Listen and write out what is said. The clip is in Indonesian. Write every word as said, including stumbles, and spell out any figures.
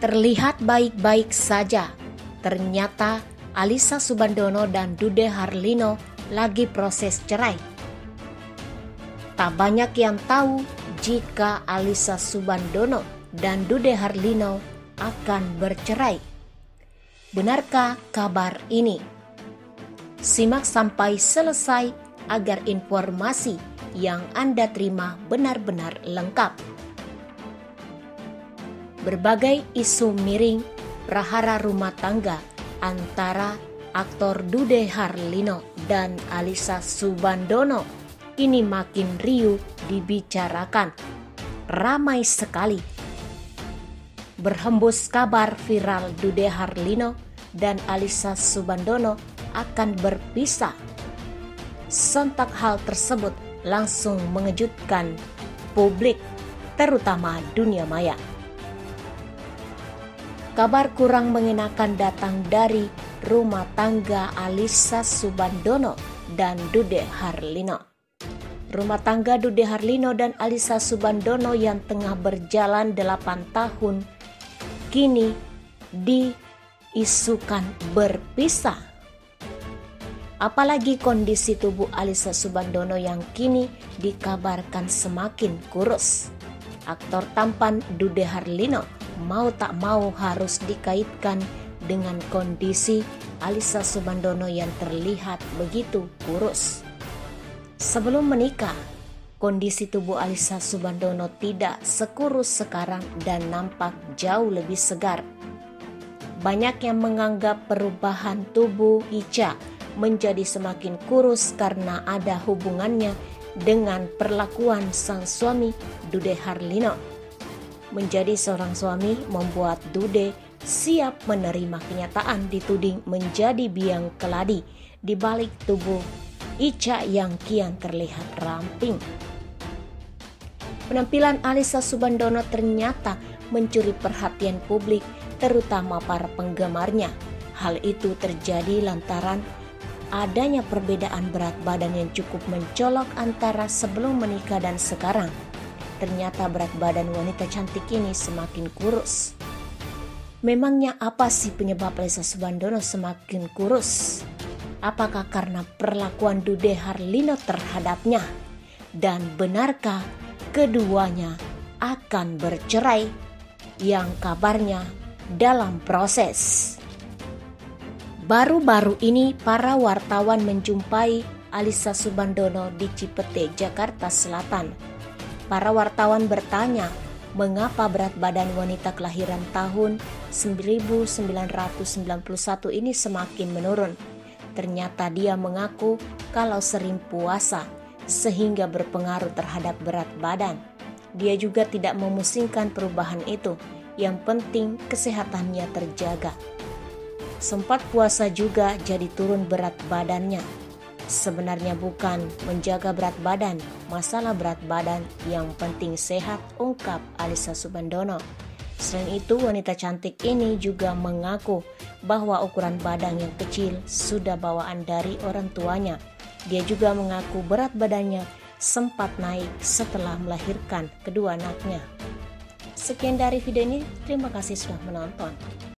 Terlihat baik-baik saja. Ternyata Alyssa Soebandono dan Dude Harlino lagi proses cerai. Tak banyak yang tahu jika Alyssa Soebandono dan Dude Harlino akan bercerai. Benarkah kabar ini? Simak sampai selesai agar informasi yang Anda terima benar-benar lengkap. Berbagai isu miring prahara rumah tangga antara aktor Dude Harlino dan Alyssa Soebandono kini makin riuh dibicarakan. Ramai sekali. Berhembus kabar viral Dude Harlino dan Alyssa Soebandono akan berpisah. Sontak hal tersebut langsung mengejutkan publik, terutama dunia maya. Kabar kurang mengenakan datang dari rumah tangga Alyssa Soebandono dan Dude Harlino. Rumah tangga Dude Harlino dan Alyssa Soebandono yang tengah berjalan delapan tahun kini diisukan berpisah. Apalagi kondisi tubuh Alyssa Soebandono yang kini dikabarkan semakin kurus. Aktor tampan Dude Harlino mau tak mau harus dikaitkan dengan kondisi Alyssa Soebandono yang terlihat begitu kurus. Sebelum menikah, kondisi tubuh Alyssa Soebandono tidak sekurus sekarang dan nampak jauh lebih segar. Banyak yang menganggap perubahan tubuh Icha menjadi semakin kurus karena ada hubungannya dengan perlakuan sang suami Dude Harlino. Menjadi seorang suami membuat Dude siap menerima kenyataan dituding menjadi biang keladi di balik tubuh Icha yang kian terlihat ramping. Penampilan Alyssa Soebandono ternyata mencuri perhatian publik, terutama para penggemarnya. Hal itu terjadi lantaran adanya perbedaan berat badan yang cukup mencolok antara sebelum menikah dan sekarang. Ternyata berat badan wanita cantik ini semakin kurus. Memangnya apa sih penyebab Alyssa Soebandono semakin kurus? Apakah karena perlakuan Dude Harlino terhadapnya? Dan benarkah keduanya akan bercerai yang kabarnya dalam proses? Baru-baru ini para wartawan menjumpai Alyssa Soebandono di Cipete, Jakarta Selatan. Para wartawan bertanya, mengapa berat badan wanita kelahiran tahun seribu sembilan ratus sembilan puluh satu ini semakin menurun. Ternyata dia mengaku kalau sering puasa sehingga berpengaruh terhadap berat badan. Dia juga tidak memusingkan perubahan itu, yang penting kesehatannya terjaga. Sempat puasa juga jadi turun berat badannya. Sebenarnya bukan menjaga berat badan, masalah berat badan yang penting sehat, ungkap Alyssa Soebandono. Selain itu, wanita cantik ini juga mengaku bahwa ukuran badan yang kecil sudah bawaan dari orang tuanya. Dia juga mengaku berat badannya sempat naik setelah melahirkan kedua anaknya. Sekian dari video ini, terima kasih sudah menonton.